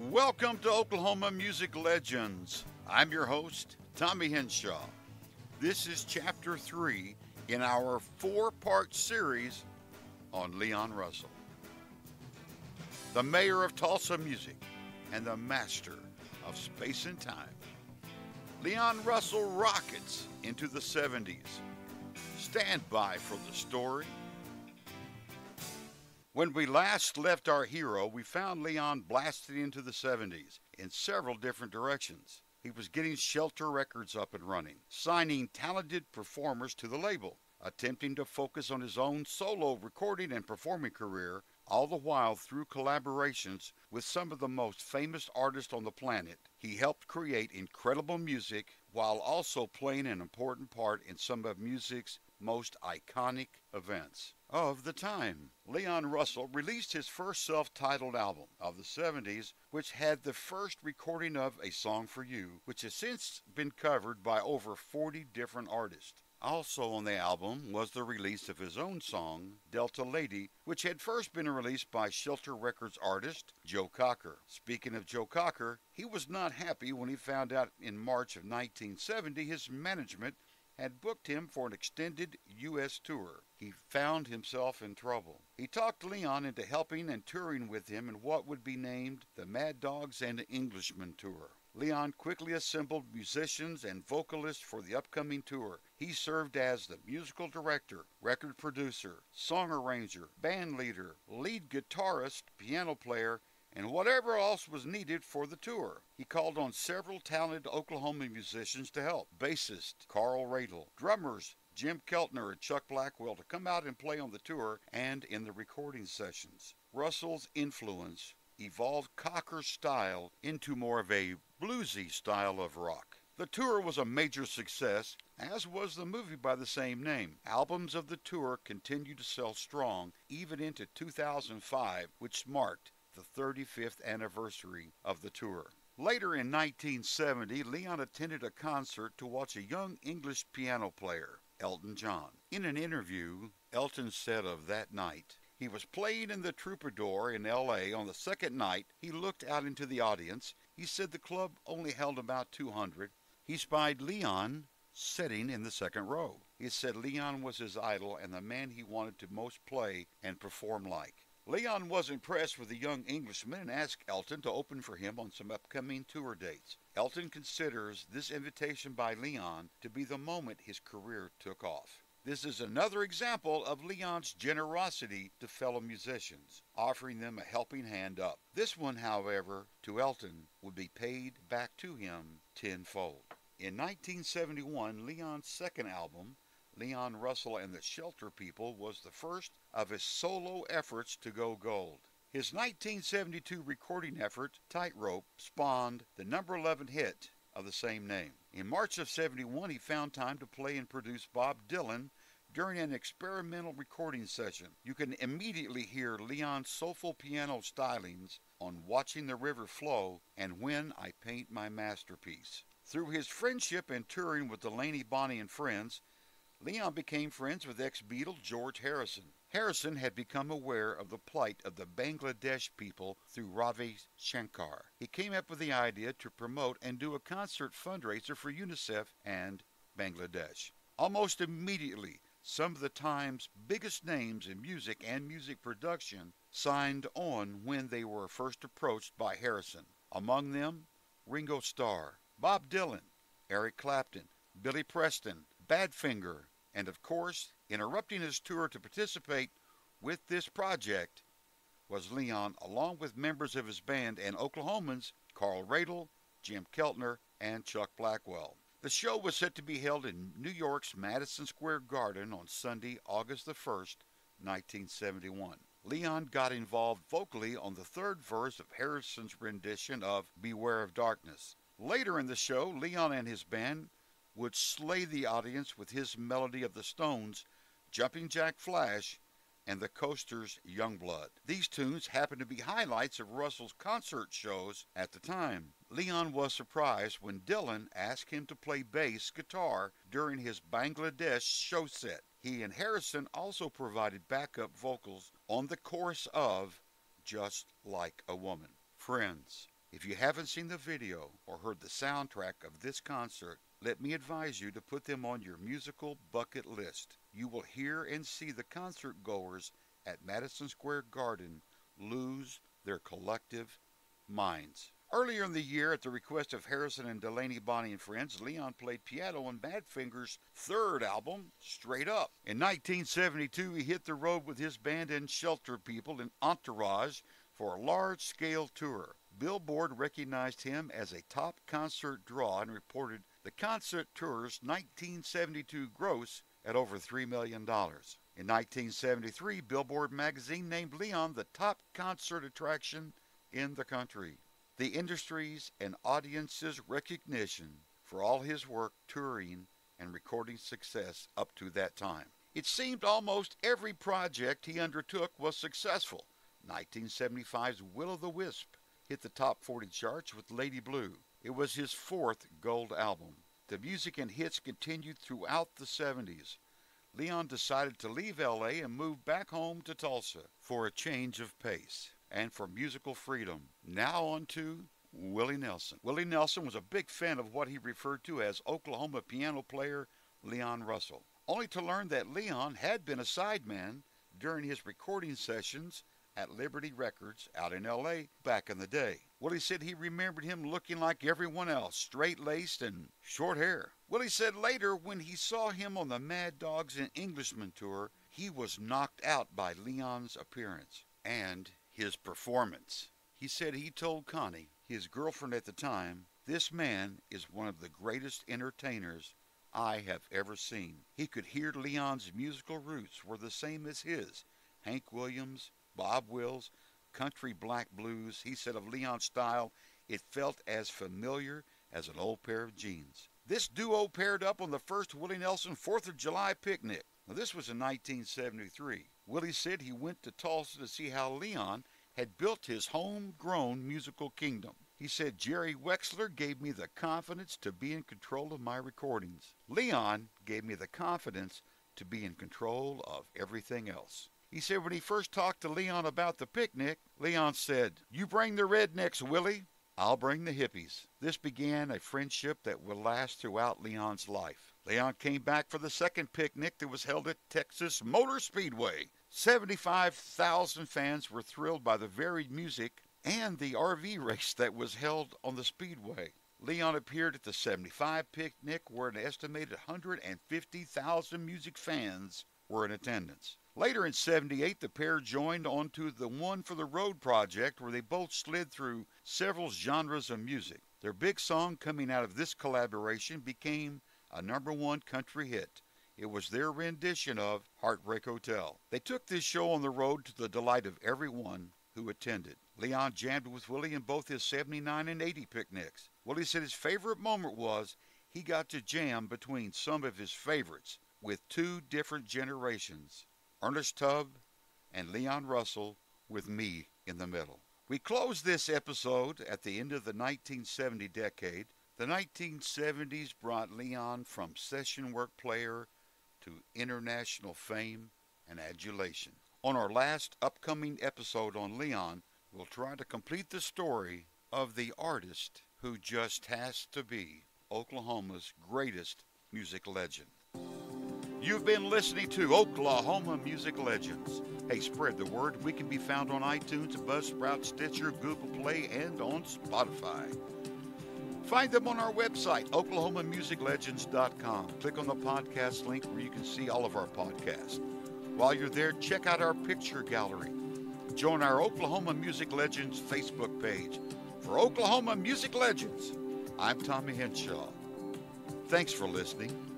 Welcome to Oklahoma Music Legends. I'm your host, Tommy Henshaw. This is Chapter 3 in our 4-part series on Leon Russell, the mayor of Tulsa music and the master of space and time. Leon Russell rockets into the 70s. Stand by for the story. When we last left our hero, we found Leon blasted into the 70s in several different directions. He was getting Shelter Records up and running, signing talented performers to the label, attempting to focus on his own solo recording and performing career, all the while through collaborations with some of the most famous artists on the planet. He helped create incredible music while also playing an important part in some of music's most iconic events of the time. Leon Russell released his first self-titled album of the 70s, which had the first recording of A Song for You, which has since been covered by over 40 different artists. Also on the album was the release of his own song, Delta Lady, which had first been released by Shelter Records artist Joe Cocker. Speaking of Joe Cocker, he was not happy when he found out in March of 1970 his management had booked him for an extended U.S. tour. He found himself in trouble. He talked Leon into helping and touring with him in what would be named the Mad Dogs and Englishmen tour. Leon quickly assembled musicians and vocalists for the upcoming tour. He served as the musical director, record producer, song arranger, band leader, lead guitarist, piano player, and whatever else was needed for the tour. He called on several talented Oklahoma musicians to help. Bassist Carl Radle, drummers Jim Keltner and Chuck Blackwell to come out and play on the tour and in the recording sessions. Russell's influence evolved Cocker's style into more of a bluesy style of rock. The tour was a major success, as was the movie by the same name. Albums of the tour continued to sell strong even into 2005, which marked the 35th anniversary of the tour. Later in 1970, Leon attended a concert to watch a young English piano player, Elton John. In an interview, Elton said of that night, he was playing in the Troubadour in L.A. On the second night, he looked out into the audience. He said the club only held about 200. He spied Leon sitting in the second row. He said Leon was his idol and the man he wanted to most play and perform like. Leon was impressed with the young Englishman and asked Elton to open for him on some upcoming tour dates. Elton considers this invitation by Leon to be the moment his career took off. This is another example of Leon's generosity to fellow musicians, offering them a helping hand up. This one, however, to Elton, would be paid back to him tenfold. In 1971, Leon's second album, Leon Russell and the Shelter People, was the first of his solo efforts to go gold. His 1972 recording effort, Tightrope, spawned the number 11 hit of the same name. In March of 71, he found time to play and produce Bob Dylan during an experimental recording session. You can immediately hear Leon's soulful piano stylings on Watching the River Flow and When I Paint My Masterpiece. Through his friendship and touring with Delaney, Bonnie, and Friends, Leon became friends with ex-Beatle George Harrison. Harrison had become aware of the plight of the Bangladesh people through Ravi Shankar. He came up with the idea to promote and do a concert fundraiser for UNICEF and Bangladesh. Almost immediately, some of the time's biggest names in music and music production signed on when they were first approached by Harrison. Among them, Ringo Starr, Bob Dylan, Eric Clapton, Billy Preston, Badfinger, and of course, interrupting his tour to participate with this project was Leon, along with members of his band and Oklahomans Carl Radle, Jim Keltner, and Chuck Blackwell. The show was set to be held in New York's Madison Square Garden on Sunday, August the 1st, 1971. Leon got involved vocally on the third verse of Harrison's rendition of Beware of Darkness. Later in the show, Leon and his band would slay the audience with his melody of the Stones, Jumping Jack Flash, and the Coasters' Youngblood. These tunes happened to be highlights of Russell's concert shows at the time. Leon was surprised when Dylan asked him to play bass guitar during his Bangladesh show set. He and Harrison also provided backup vocals on the chorus of Just Like a Woman. Friends, If you haven't seen the video or heard the soundtrack of this concert, let me advise you to put them on your musical bucket list. You will hear and see the concert goers at Madison Square Garden lose their collective minds. Earlier in the year, at the request of Harrison and Delaney, Bonnie and Friends, Leon played piano on Badfinger's third album, Straight Up. In 1972, he hit the road with his band and Shelter People in Entourage for a large-scale tour. Billboard recognized him as a top concert draw and reported the concert tour's 1972 gross at over $3 million. In 1973, Billboard magazine named Leon the top concert attraction in the country. The industry's and audience's recognition for all his work touring and recording success up to that time. It seemed almost every project he undertook was successful. 1975's Will-O-the-Wisp hit the top 40 charts with Lady Blue. It was his fourth gold album. The music and hits continued throughout the 70s. Leon decided to leave L.A. and move back home to Tulsa for a change of pace and for musical freedom. Now on to Willie Nelson. Willie Nelson was a big fan of what he referred to as Oklahoma piano player Leon Russell, only to learn that Leon had been a sideman during his recording sessions at Liberty Records out in L.A. back in the day. Willie said he remembered him looking like everyone else, straight-laced and short hair. Willie said later when he saw him on the Mad Dogs and Englishmen tour, he was knocked out by Leon's appearance and his performance. He said he told Connie, his girlfriend at the time, "This man is one of the greatest entertainers I have ever seen." He could hear Leon's musical roots were the same as his. Hank Williams, Bob Wills, country black blues. He said of Leon's style, it felt as familiar as an old pair of jeans. This duo paired up on the first Willie Nelson 4th of July picnic. Now, this was in 1973. Willie said he went to Tulsa to see how Leon had built his homegrown musical kingdom. He said, "Jerry Wexler gave me the confidence to be in control of my recordings. Leon gave me the confidence to be in control of everything else." He said when he first talked to Leon about the picnic, Leon said, "You bring the rednecks, Willie. I'll bring the hippies." This began a friendship that would last throughout Leon's life. Leon came back for the second picnic that was held at Texas Motor Speedway. 75,000 fans were thrilled by the varied music and the RV race that was held on the Speedway. Leon appeared at the 75 picnic where an estimated 150,000 music fans were in attendance. Later in 78, the pair joined onto the One for the Road project where they both slid through several genres of music. Their big song coming out of this collaboration became a #1 country hit. It was their rendition of Heartbreak Hotel. They took this show on the road to the delight of everyone who attended. Leon jammed with Willie in both his 79 and 80 picnics. Willie said his favorite moment was he got to jam between some of his favorites with two different generations, Ernest Tubb and Leon Russell, with me in the middle. We close this episode at the end of the 1970 decade. The 1970s brought Leon from session work player to international fame and adulation. On our last upcoming episode on Leon, we'll try to complete the story of the artist who just has to be Oklahoma's greatest music legend. You've been listening to Oklahoma Music Legends. Hey, spread the word. We can be found on iTunes, Buzzsprout, Stitcher, Google Play, and on Spotify. Find them on our website, oklahomamusiclegends.com. Click on the podcast link where you can see all of our podcasts. While you're there, check out our picture gallery. Join our Oklahoma Music Legends Facebook page. For Oklahoma Music Legends, I'm Tommy Henshaw. Thanks for listening.